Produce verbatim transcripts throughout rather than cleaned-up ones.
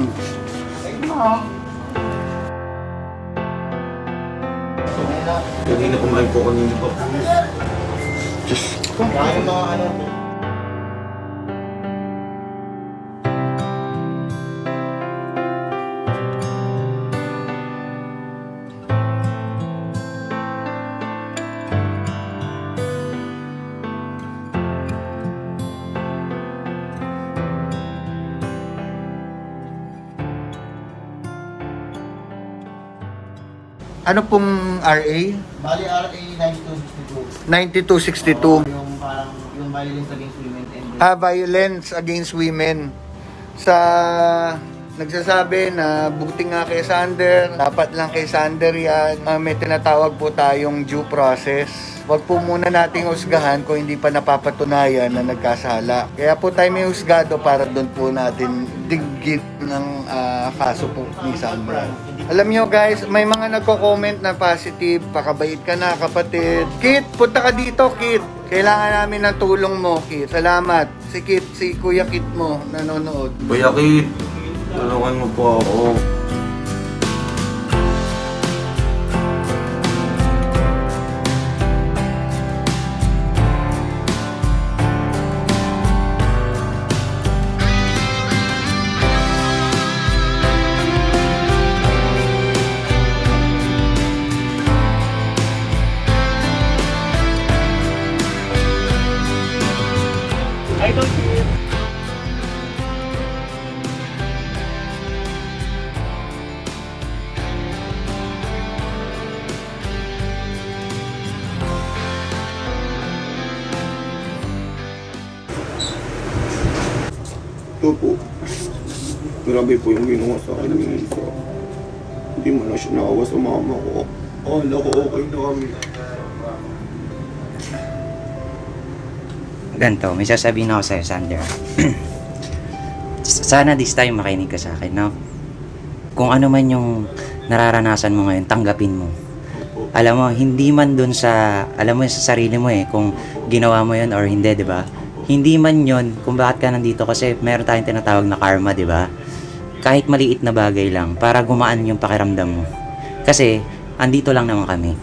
Kanina kumain po kanina po. Just... Kaya mga ano... Ano pong R A? Bali R A ninety-two sixty-two. ninety-two sixty-two. Uh, yung parang yung violence against women and Ah, violence against women. Sa nagsasabi na buti nga kay Sander, dapat lang kay Sander yan. Uh, may tinatawag po tayong due process. Wag po muna nating husgahan kung hindi pa napapatunayan na nagkasala. Kaya po tayo may husgado para doon po natin digit ng uh, kaso po ni Sander. Alam nyo guys, may mga nagko-comment na positive, pakabait ka na kapatid. Kit, punta ka dito Kit. Kailangan namin ng tulong mo Kit. Salamat. Si Kit, si Kuya Kit mo nanonood. Kuya Kit, tulungan mo po ako. Idol Kit. Ito po. Grabe po yung ginawa sa akin ng isa. Hindi mo na siya nakawa sa mama ko. Akala ko okay na kami. Ganto, may sasabihin ako sa'yo, Sander. Sana this time makinig ka sa akin, no? Kung ano man yung nararanasan mo ngayon, tanggapin mo. Alam mo, hindi man dun sa, alam mo sa sarili mo eh, kung ginawa mo yun or hindi, di ba? Hindi man yun kung bakit ka nandito kasi meron tayong tinatawag na karma, di ba? Kahit maliit na bagay lang, para gumaan yung pakiramdam mo. Kasi, andito lang naman kami.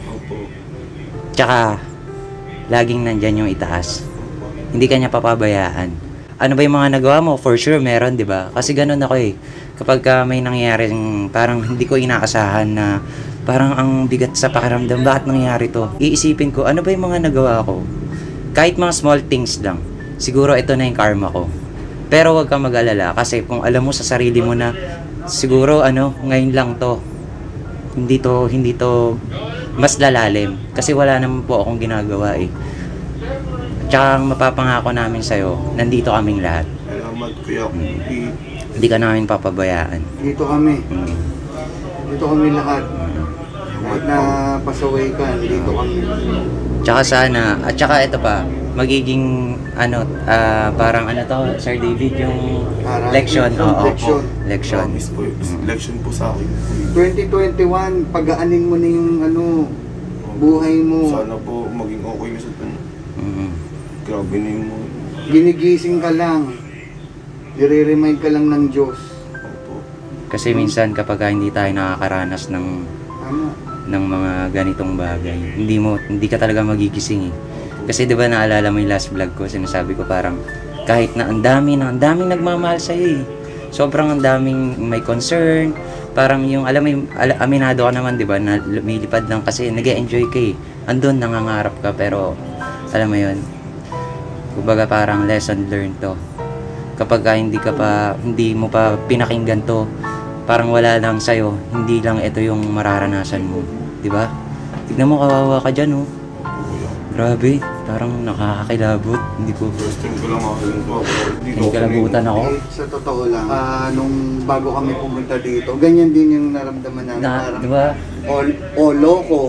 Tsaka, laging nandyan yung itaas. Hindi ka niya papabayaan. Ano ba yung mga nagawa mo? For sure, meron, di ba? Kasi ganun ako eh. Kapag uh, may nangyaring parang hindi ko inaasahan na parang ang bigat sa pakiramdam, bakit nangyari to? Iisipin ko, ano ba yung mga nagawa ko? Kahit mga small things lang. Siguro ito na yung karma ko. Pero huwag kang mag-alala kasi kung alam mo sa sarili mo na siguro ano, ngayon lang to. Hindi to, hindi to mas lalalim. Kasi wala naman po akong ginagawa eh. Tsaka ang mapapangako namin sa'yo, nandito kaming lahat. Salamat Kuya Kit. Hindi ka namin papabayaan. Dito kami. Mm. Dito kami lahat. Kahit na pasaway ka, dito kami. Tsaka sana, at tsaka ito pa, magiging ano, uh, parang ano to, Sir David, yung Parang leksyon. yung Oo, leksyon. leksyon. Promise po, leksyon po sa akin. twenty twenty-one, pagaanin mo na yung ano, buhay mo. Sana po maging okay na sa tanong. Mm. Grabe na yung mga... Ginigising ka lang. Nire-remind ka lang ng Diyos. Opo. Kasi minsan kapag hindi tayo nakakaranas ng Tama. ng mga ganitong bagay, hindi mo hindi ka talaga magigising eh. Kasi 'di ba naalala mo yung last vlog ko, sinasabi ko parang kahit na ang dami na ang daming nagmamahal sa iyo eh. Sobrang ang daming may concern, parang yung alam mo yung al- aminado ka naman 'di ba na lumilipad lang kasi nag-e-enjoy ka eh. Andun nangangarap ka pero alam mo yun. Kumbaga parang lesson learned to. Kapag ka hindi ka pa hindi mo pa pinakinggan to, parang wala lang sa'yo, hindi lang ito yung mararanasan mo, di ba? Tignan mo, kawawa ka dyan, oh. Grabe, parang nakakakilabot. Hindi ko... First time ko lang makakalito ako. Kinikilabutan ako. Eh, sa totoo lang, ah, nung bago kami pumunta dito, ganyan din yung naramdaman namin. Na, parang, di ba? o, o loko.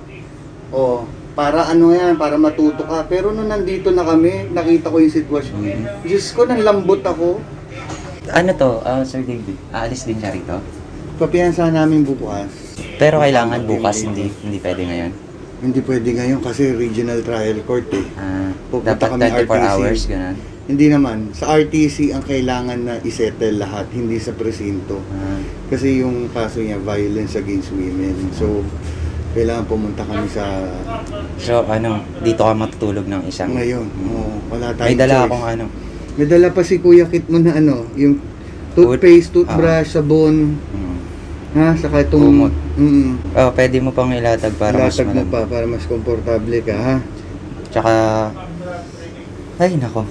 O, para ano yan, para matuto ka. Pero nung nandito na kami, nakita ko yung sitwasyon. Mm-hmm. Diyos ko, nang lambot ako. Ano to, uh, Sir David? Aalis din siya rito? Papiyansa namin bukas. Pero kailangan bukas, hindi hindi pwede ngayon. Hindi pwede ngayon kasi regional trial court eh. Ah, Pupunta dapat kami twenty-four R T C. hours, ganun. Hindi naman. Sa R T C ang kailangan na isettle lahat, hindi sa presinto. Ah, Kasi yung kaso niya, violence against women. So, kailangan pumunta kami sa so, ano, dito ka matutulog ng isang... ngayon. Oo, wala tayong May dala choice. akong ano. May dala pa si Kuya Kit mo na ano, yung toothpaste, toothbrush, sabon, Mm. ha, saka itong... Kumot. Mm, Oh, pwede mo pang ilatag para mas latag mo malam. pa para mas komportable ka, ha? Tsaka... Ay, nako.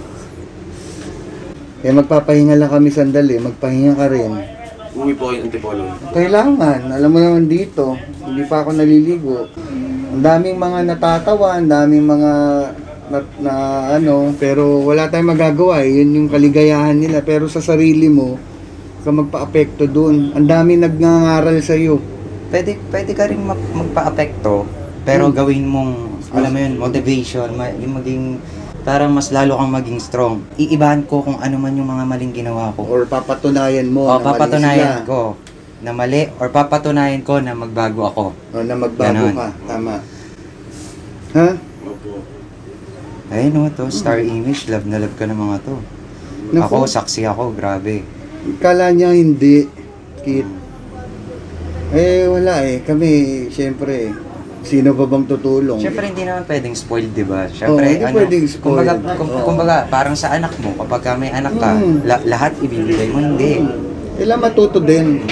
Eh, magpapahinga lang kami sandali, magpahinga ka rin. Uwi po kayo ng Antipolo. Kailangan, alam mo naman dito, hindi pa ako naliligo. Ang daming mga natatawa, ang daming mga na, na ano, pero wala tayong magagawa eh. Yun yung kaligayahan nila. Pero sa sarili mo, ka magpa-apekto dun. Ang daming nagngangaral sa'yo. Pwede, pwede ka rin mag- magpa-apekto, pero Hmm. gawin mong, alam mo yun, motivation, ma- yung maging, para mas lalo kang maging strong. Iibahan ko kung ano man yung mga maling ginawa ko. Or papatunayan mo O na mali papatunayan sila. ko na mali, or papatunayan ko na magbago ako. O na magbago Ganon. ka. Tama. Ha? Opo. Ayun no, to, star image, love na love ka ng mga to. Naku. Ako, saksi ako, grabe. Kala niya hindi. Kit. Eh, wala eh. Kami, syempre, sino ba bang tutulong? Siyempre hindi naman pwedeng spoiled, di ba? Oo, Siyempre, hindi ano, pwedeng spoiled. kumbaga, kum, Oo. kumbaga, parang sa anak mo, kapag ka may anak ka, Mm. la- lahat ibibigay mo, hindi. Kailangan matuto din.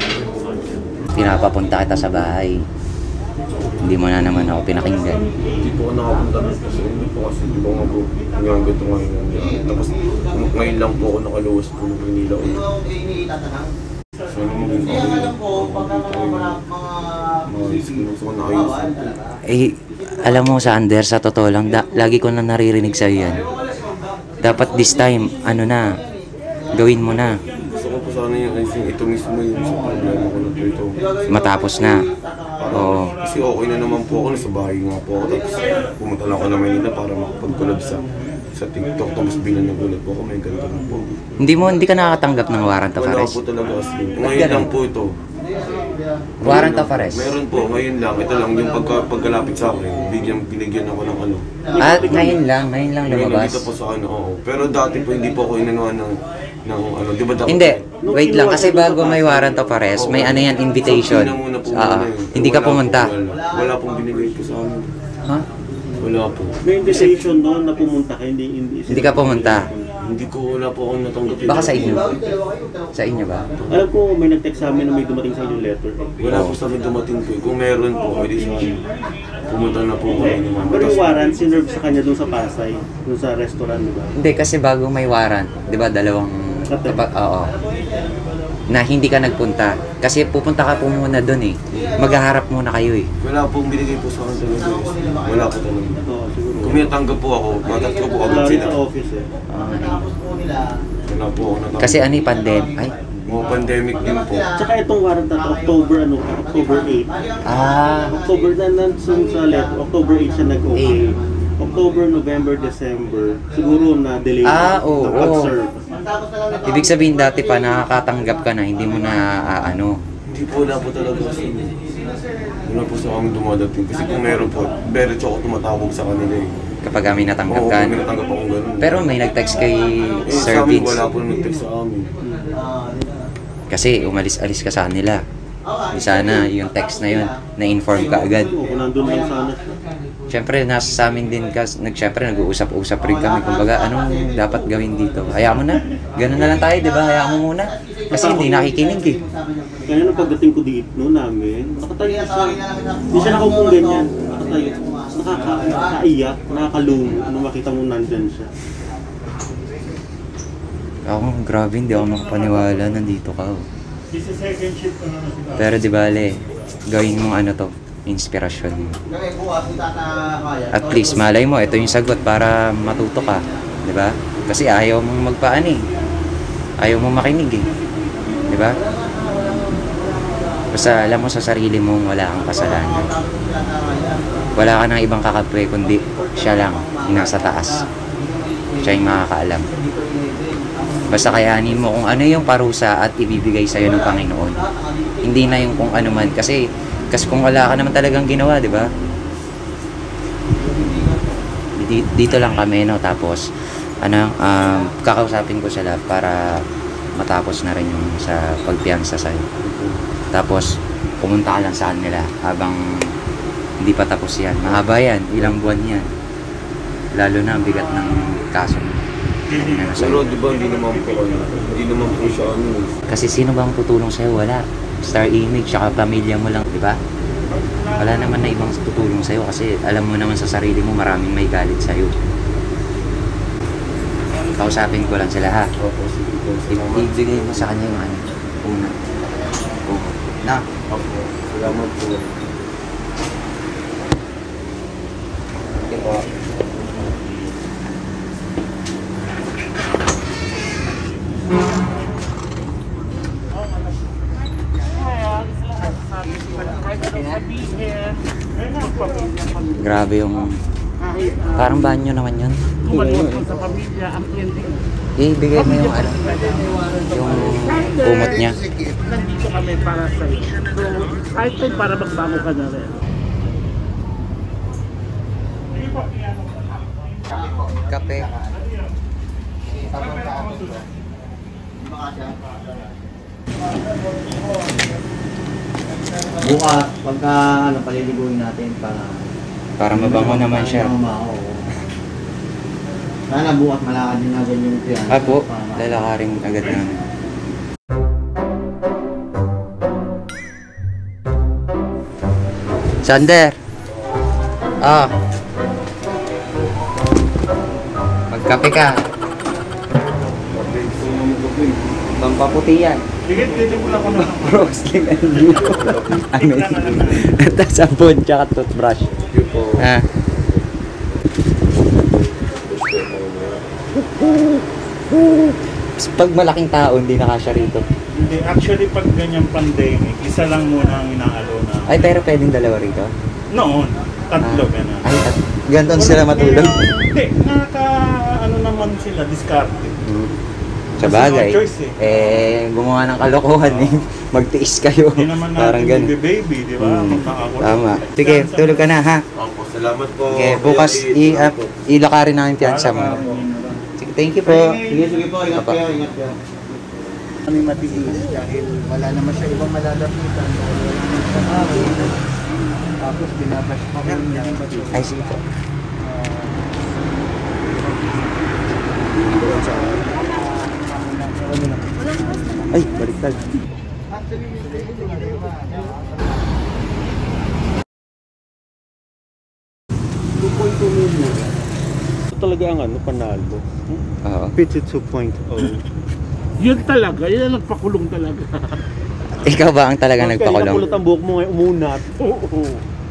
Pinapapunta kita sa bahay. Hindi mo na naman ako pinakinggan. Hindi po ako nakapunta rin kasi hindi po kasi hindi po nga po hanggang ganito ngayon. Tapos ngayon lang po ako nakaluwas po ng Manila ulit. So ano maging Kaya ako alam ko, pagka mga mga mga iskinos ko na ayos po. Eh, alam mo, Sander, sa totoo lang, da- lagi ko na naririnig sa'yo yan. Dapat this time, ano na, gawin mo na. Gusto ko po sana yung ayusin ito mismo yung sa problema ko na po ito. Matapos na. Oo. Kasi okay na naman po ako, nasa bahay nga po ako. Tapos pumunta lang ako na Manila para makapag-collab sa sa TikTok. Tapos bilang nagulat po ako, may ganito na po. Hindi mo, hindi ka nakakatanggap ng warrant of Wala arrest. po talaga kasi. Ngayon lang po ito. Warrant of arrest. Meron po, ngayon lang. Ito lang, yung pagka, pagkalapit sa akin, bigyan, binigyan ako ng ano. At ngayon lang, ngayon lang Ngayon lumabas. nandito po sa ano, oo. Pero dati po hindi po ako inanuhan ng, ng ano, di ba dapat? Hindi, wait lang, kasi bago may warrant of arrest, may ano yan, invitation. So, muna po Ah, muna yun. hindi ka Wala po, pumunta. Wala, wala pong binigay po sa amin. Ha? Wala po. May invitation doon na pumunta ka, hindi hindi. Hindi ka pumunta. Hindi ko, wala po akong natanggap. Baka sa inyo. Sa inyo ba? Alam ko may nag-text sa amin na may dumating sa inyong letter. Wala po sa amin dumating po. Kung meron po, pwede sa amin. Pumunta na po kami ni Mama. Pero yung Tas- warrant, sinerve sa kanya doon sa Pasay, doon sa restaurant, di ba? Hindi, kasi bago may warrant, di ba, dalawang, kapag, oo, na hindi ka nagpunta. Kasi pupunta ka po muna doon eh. Maghaharap muna kayo eh. Wala pong binigay po sa akin talaga. Wala po talaga. Oo, siguro. Kung may natanggap po ako, bagat ko po agad Wala rin sila. sa office eh. Wala po ako natanggap. Kasi ano yung pandemic? Ay, Mga pandemic din po. Tsaka itong warrant na to, October ano, October eighth. ah, October na nansun sa letter, October eighth siya nag-okay. Eight. October, November, December, siguro na delay Ah, oo, na oo. pag-serve. ibig sabihin dati pa nakakatanggap ka na, hindi mo na ah, ano. Hindi po, wala po talaga kasi. Wala po sa amin dumadating. Kasi kung meron po, diretso ako tumatawag sa kanila eh. Kapag kami natanggap Oo, ka. kung may natanggap akong ganun. Pero may nag-text kay eh, Sir sa amin, Vince. wala po nang nag-text sa amin. Kasi umalis-alis ka sa kanila. Di sana yung text na yun, na-inform ka agad. Oo, kung nandun lang sana siya. Siyempre, nasa sa amin din ka, nag, siyempre, nag-uusap-usap rin kami. Kumbaga, anong dapat gawin dito? Hayaan mo na. Ganun na lang tayo, di ba? Hayaan mo muna. Kasi hindi nakikinig eh. Kaya nung pagdating ko dito namin, nakatayo siya. Hindi siya nakaupong ganyan. Nakatayo. Nakaka, nakakaiyak, nakakalungo. Nung makita mo nandyan siya. Ako, grabe, hindi ako makapaniwala. Nandito ka. Oh. Pero di bale, gawin mo ano to, inspirasyon mo. At least, malay mo, ito yung sagot para matuto ka. Di ba? Kasi ayaw mong magpaan eh. Ayaw mong makinig eh. Di ba? Basta alam mo sa sarili mong wala kang kasalanan. Wala ka ng ibang kakapwe, kundi siya lang, yung nasa taas. Siya yung makakaalam. Basta kayanin mo kung ano yung parusa at ibibigay sa'yo ng Panginoon. Hindi na yung kung ano man. Kasi, kasi kung wala ka naman talagang ginawa, di ba? di- dito lang kami, no? Tapos, ano, um, kakausapin ko sila para matapos na rin yung sa pagpiyansa sa'yo. Tapos, pumunta ka lang sa kanila habang hindi pa tapos yan. Mahaba yan, ilang buwan yan. Lalo na ang bigat ng kaso. Ano Pero sa'yo. di ba hindi naman po ano, hindi naman po siya ano. Kasi sino bang tutulong sa'yo? Wala. Star Image, saka pamilya mo lang, di ba? Wala naman na ibang tutulong sa'yo kasi alam mo naman sa sarili mo maraming may galit sa'yo. Kausapin ko lang sila, ha? Opo, sige po. I- Salamat. ibigay mo sa kanya yung ano, una. Oo. Na, Opo, salamat po. Diba? grabe yung... Parang banyo naman yun. Kumaluwag po sa pamilya, ang ending. Eh, ibigay mo yung ano, yung umot niya. Nandito kami para sa iyo. So, kahit tayo para magbago ka na rin. Kape. Bukas, pagka ano, paliliguin natin para... Para mabango naman siya. Para mabango, oo. Sana bukas malakad din natin yung tiyan. Ah po, lalakarin agad namin. Sander! Ah! Magkape ka. Pampaputi yan. Sige, dito mo lang ako na. Frosting and blue. Amazing. Ito sabon tsaka toothbrush. Yun po. Ah. Pag malaking tao, hindi nakasya rito. Hindi, actually pag ganyang pandemic, isa lang muna ang inaalo na. Ay, pero pwedeng dalawa rito. Noon, tatlo gano'n. Ay, at ganton sila matulog. Hindi, naka ano naman sila, discarded. Sa bagay. Kasi no choice eh. Eh, gumawa ng kalokohan eh. Magtiis kayo. Hindi naman Parang natin ganun. baby, di ba? Hmm, Pag nakakulong. tama. Sige, tulog ka na ha. Opo, salamat po. Sige, bukas i uh, ilakarin namin piyansa mo. Sige, thank you po. Sige, sige po, ingat Apa. kayo, ingat kayo. Kami matiis dahil wala naman siya ibang malalapitan. Wala naman siya awit. Tapos binabash pa rin niya. Ay, sige po. Ay, baliktad. two point two million. Ito talaga ang ano, panalo. Oo. Pitch it two point oh. Yun talaga, yun ang nagpakulong talaga. Ikaw ba ang talaga nagpakulong? Nakulot ang buhok mo ngayon, umunat. Oo.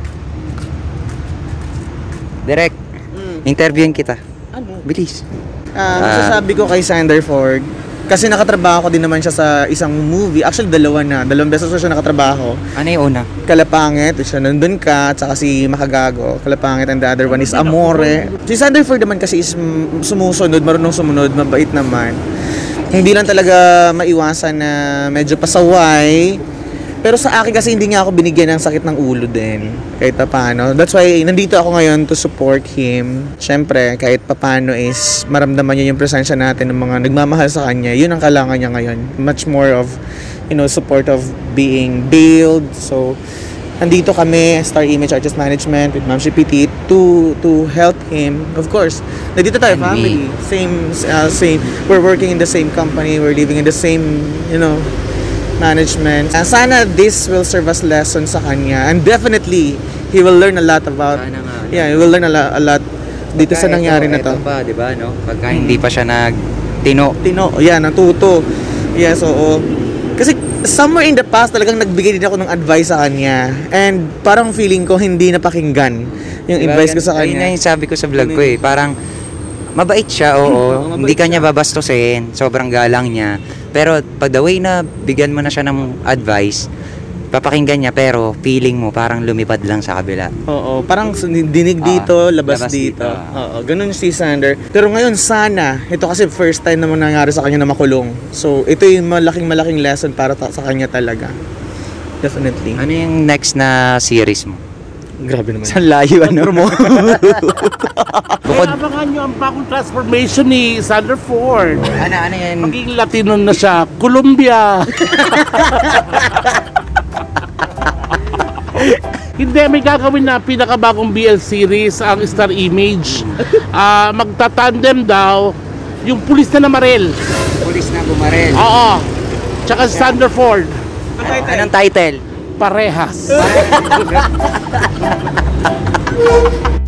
Direk, interviewin kita. Ano? Bilis. Ah, Ah. masasabi ko kay Sander Ford, kasi nakatrabaho ko din naman siya sa isang movie. Actually, dalawa na. Dalawang beses ko siya nakatrabaho. Ano yung una? Kalapangit, siya nandun ka, at saka si Makagago. Kalapangit, and the other one is Amore. Si Sander Ford naman kasi is mm, sumusunod, marunong sumunod, mabait naman. Hindi lang talaga maiwasan na medyo pasaway. Pero sa akin kasi hindi niya ako binigyan ng sakit ng ulo din. Kahit paano. That's why nandito ako ngayon to support him. Siyempre, kahit paano is maramdaman niya yung presensya natin ng mga nagmamahal sa kanya. Yun ang kailangan niya ngayon. Much more of, you know, support of being bailed. So, nandito kami, Star Image Artist Management with Ma'am Shipiti to to help him. Of course, nandito tayo, And family. Same, uh, same. We're working in the same company. We're living in the same, you know, management. Uh, sana this will serve as lesson sa kanya. And definitely, he will learn a lot about, Sana nga. yeah, he will learn a lot, a lot dito sa Pagka nangyari ito, na to. Ito pa, di ba, no? Pagka hindi pa siya nagtino. Tino, yeah, natuto. Yes, oo. Kasi somewhere in the past talagang nagbigay din ako ng advice sa kanya. And parang feeling ko hindi napakinggan yung Diba, advice ko sa Ayun na kanya. yung sabi ko sa vlog ko eh. Parang mabait siya, oo. mabait Hindi ka niya siya. babastusin. Sobrang galang niya. Pero pag the way na bigyan mo na siya ng advice, papakinggan niya pero feeling mo parang lumipad lang sa kabila. Oo, parang dinig Ah, dito, labas, labas dito. dito. Oo, ganun si Sander. Pero ngayon sana, ito kasi first time naman nangyari sa kanya na makulong. So, ito yung malaking malaking lesson para ta- sa kanya talaga. Definitely. Ano yung next na series mo? Grabe naman. Sa layo, ano? Kaya abangan nyo ang bagong transformation ni Sander Ford. Ano, ano yan? Maging Latino na siya. Colombia. Hindi, may gagawin na pinakabagong B L series ang Star Image. Ah, magtatandem daw yung pulis na namarel. Pulis na bumarel. Oo. Tsaka si Sander Ford. Anong title? Parehas.